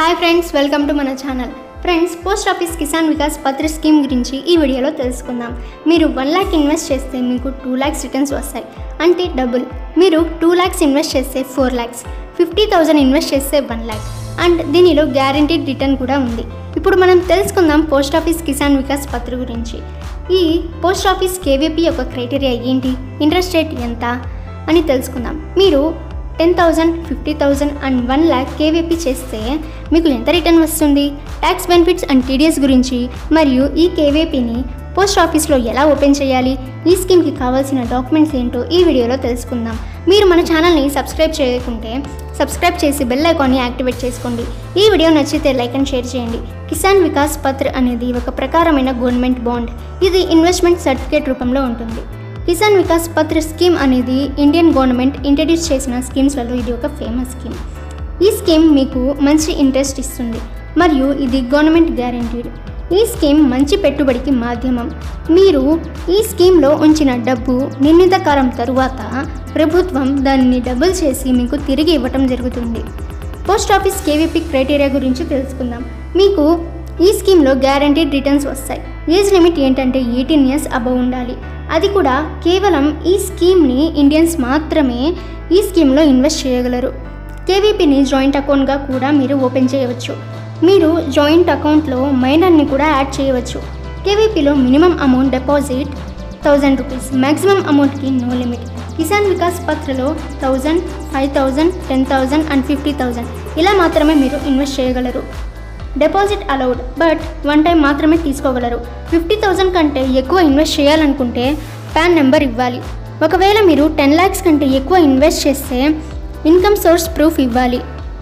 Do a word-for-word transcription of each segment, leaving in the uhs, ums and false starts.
Hi friends, welcome to మన channel. Friends, post office Kisan Vikas Patra scheme గురించి ఈ వీడియోలో తెలుసుకుందాం. మీరు వన్ ల్యాక్ ఇన్వెస్ట్ చేస్తే మీకు టూ ల్యాక్స్ రిటర్న్స్ వస్తాయి, అంటే డబుల్. మీరు టూ ల్యాక్స్ ఇన్వెస్ట్ చేస్తే four lakhs, fifty thousand invest చేస్తే వన్ ల్యాక్, అండ్ దీనిలో గ్యారంటీడ్ రిటర్న్ కూడా ఉంది. ఇప్పుడు మనం తెలుసుకుందాం పోస్ట్ ఆఫీస్ కిసాన్ వికాస్ పత్ర గురించి. ఈ పోస్ట్ ఆఫీస్ కేవీపీ యొక్క క్రైటీరియా ఏంటి, ఇంట్రెస్ట్ రేట్ ఎంత అని తెలుసుకుందాం. మీరు ten thousand, fifty thousand and one lakh KVP చేస్తే మీకు ఎంత రిటర్న్ వస్తుంది, ట్యాక్స్ బెనిఫిట్స్ అండ్ టీడీఎస్ గురించి, మరియు ఈ కేవీపీని పోస్ట్ ఆఫీస్లో ఎలా ఓపెన్ చేయాలి, ఈ స్కీమ్కి కావాల్సిన డాక్యుమెంట్స్ ఏంటో ఈ వీడియోలో తెలుసుకుందాం. మీరు మన ఛానల్ని సబ్స్క్రైబ్ చేయకుంటే సబ్స్క్రైబ్ చేసి బెల్ ఐకాన్ని యాక్టివేట్ చేసుకోండి. ఈ వీడియో నచ్చితే లైక్ అండ్ షేర్ చేయండి. కిసాన్ వికాస్ పత్ర అనేది ఒక ప్రకారమైన గవర్నమెంట్ బాండ్. ఇది ఇన్వెస్ట్మెంట్ సర్టిఫికేట్ రూపంలో ఉంటుంది. కిసాన్ వికాస్ పత్ర స్కీమ్ అనేది ఇండియన్ గవర్నమెంట్ ఇంట్రడ్యూస్ చేసిన స్కీమ్స్లలో ఇది ఒక ఫేమస్ స్కీమ్. ఈ స్కీమ్ మీకు మంచి ఇంట్రెస్ట్ ఇస్తుంది మరియు ఇది గవర్నమెంట్ గ్యారంటీడ్. ఈ స్కీమ్ మంచి పెట్టుబడికి మాధ్యమం. మీరు ఈ స్కీమ్లో ఉంచిన డబ్బు నిర్ణీత కాలం తరువాత ప్రభుత్వం దానిని డబుల్ చేసి మీకు తిరిగి ఇవ్వటం జరుగుతుంది. పోస్ట్ ఆఫీస్ కేవీపీ క్రైటీరియా గురించి తెలుసుకుందాం. మీకు ఈ స్కీమ్లో గ్యారంటీడ్ రిటర్న్స్ వస్తాయి. ఏజ్ లిమిట్ ఏంటంటే ఎయిటీన్ ఇయర్స్ అబవ్ ఉండాలి. అది కూడా కేవలం ఈ స్కీమ్ని ఇండియన్స్ మాత్రమే ఈ స్కీమ్లో ఇన్వెస్ట్ చేయగలరు. కేవీపీని జాయింట్ అకౌంట్గా కూడా మీరు ఓపెన్ చేయవచ్చు. మీరు జాయింట్ అకౌంట్లో మైనర్ని కూడా యాడ్ చేయవచ్చు. కేవీపీలో minimum amount deposit thousand rupees, maximum అమౌంట్కి నో లిమిట్. కిసాన్ వికాస్ పత్రలో thousand, five thousand, ten thousand and fifty thousand ఇలా మాత్రమే మీరు ఇన్వెస్ట్ చేయగలరు. Deposit allowed, but one time మాత్రమే తీసుకోగలరు. ఫిఫ్టీ థౌజండ్ కంటే ఎక్కువ ఇన్వెస్ట్ చేయాలనుకుంటే పాన్ నెంబర్ ఇవ్వాలి. ఒకవేళ మీరు టెన్ ల్యాక్స్ కంటే ఎక్కువ ఇన్వెస్ట్ చేస్తే ఇన్కమ్ సోర్స్ ప్రూఫ్ ఇవ్వాలి.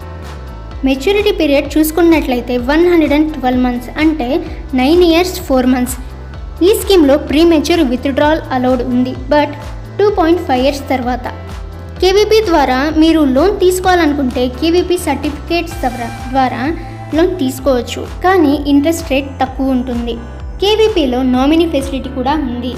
మెచ్యూరిటీ పీరియడ్ చూసుకున్నట్లయితే one hundred and twelve months, అంటే నైన్ ఇయర్స్ ఫోర్ మంత్స్. ఈ స్కీమ్లో ప్రీ మెచ్యూర్ విత్డ్రాల్ అలౌడ్ ఉంది, but two point five years తర్వాత. కేవీపీ ద్వారా మీరు లోన్ తీసుకోవాలనుకుంటే కేవీపీ సర్టిఫికేట్స్ ద్వారా లోన్ తీసుకోవచ్చు, కానీ ఇంట్రెస్ట్ రేట్ తక్కువ ఉంటుంది. కేవీపీలో నామినీ ఫెసిలిటీ కూడా ఉంది.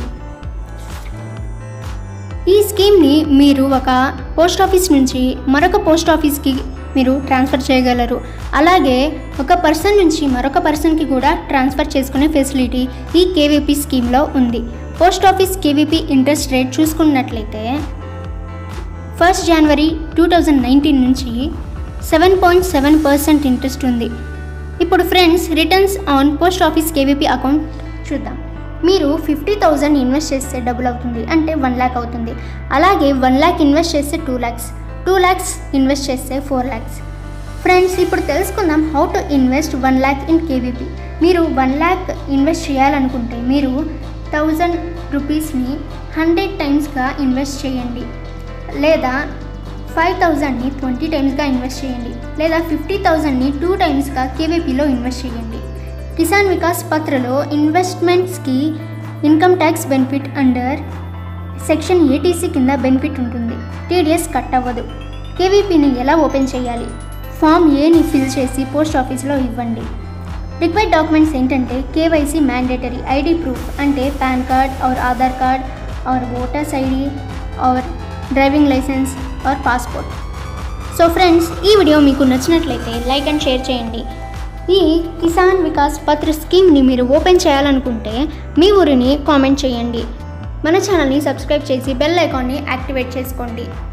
ఈ స్కీమ్ని మీరు ఒక పోస్ట్ ఆఫీస్ నుంచి మరొక పోస్ట్ ఆఫీస్కి మీరు ట్రాన్స్ఫర్ చేయగలరు. అలాగే ఒక పర్సన్ నుంచి మరొక పర్సన్కి కూడా ట్రాన్స్ఫర్ చేసుకునే ఫెసిలిటీ ఈ కేవీపీ స్కీమ్లో ఉంది. Post office KVP interest rate చూసుకున్నట్లయితే first January two thousand nineteen నుంచి seven point seven percent interest ఉంది. ఇప్పుడు friends, returns on post office KVP account చూద్దాం. మీరు ఫిఫ్టీ థౌజండ్ ఇన్వెస్ట్ చేస్తే డబుల్ అవుతుంది, అంటే వన్ ల్యాక్ అవుతుంది. అలాగే వన్ ల్యాక్ ఇన్వెస్ట్ చేస్తే two lakhs, two lakhs invest చేస్తే ఫోర్ ల్యాక్స్. ఫ్రెండ్స్, ఇప్పుడు తెలుసుకుందాం how to invest one lakh in KVP. మీరు వన్ ల్యాక్ ఇన్వెస్ట్ చేయాలనుకుంటే మీరు థౌజండ్ రూపీస్ని హండ్రెడ్ టైమ్స్గా ఇన్వెస్ట్ చేయండి, లేదా ఫైవ్ థౌజండ్ని ట్వంటీ టైమ్స్గా ఇన్వెస్ట్ చేయండి, లేదా ఫిఫ్టీ థౌజండ్ని టూ టైమ్స్గా కేవీపీలో ఇన్వెస్ట్ చేయండి. కిసాన్ వికాస్ పత్రలో ఇన్వెస్ట్మెంట్స్కి income tax benefit under section eighty C కింద బెనిఫిట్ ఉంటుంది. టీడీఎస్ కట్ అవ్వదు. కేవీపీని ఎలా ఓపెన్ చేయాలి? ఫామ్ ఏని ఫిల్ చేసి పోస్ట్ ఆఫీస్లో ఇవ్వండి. రిక్వైర్డ్ డాక్యుమెంట్స్ ఏంటంటే కేవైసీ మ్యాండేటరీ, ఐడి ప్రూఫ్ అంటే PAN card or Aadhaar card or voters ID or driving licence or passport. So friends, ఈ వీడియో మీకు నచ్చినట్లయితే లైక్ అండ్ షేర్ చేయండి. ఈ కిసాన్ వికాస్ పత్ర స్కీమ్ని మీరు ఓపెన్ చేయాలనుకుంటే మీ ఊరిని కామెంట్ చేయండి. మన ఛానల్ని సబ్స్క్రైబ్ చేసి బెల్ ఐకాన్ని యాక్టివేట్ చేసుకోండి.